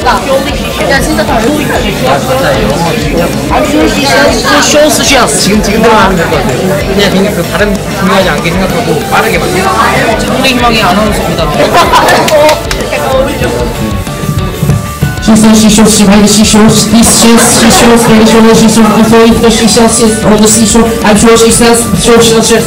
멋있다. 야 진짜 다 알고 있지. I'm sure she says. 지금 들어가면 될 것 같아요. 그냥 그 발음 중요하지 않게 생각하고 빠르게 만들어. 장래 희망의 아나운서입니다. She says she shows, she writes, she shows, this shows, she shows, very sure, she shows, before it, she shows, she's on the seashore. I'm sure she says, sure, she says.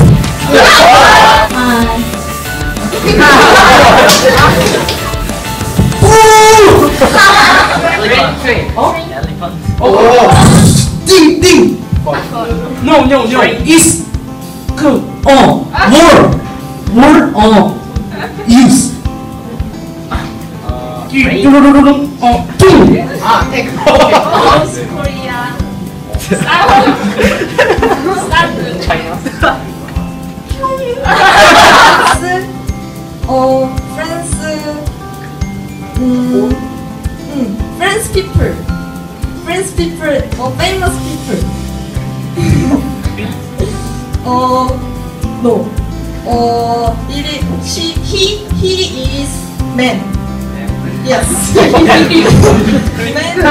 Ding, ding. No, it's more, use. South Korea. French people, famous people. No. He is man. Yes. Man.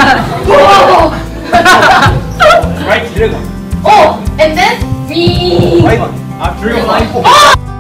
Right, 들어가. Oh, and then me. 들어가.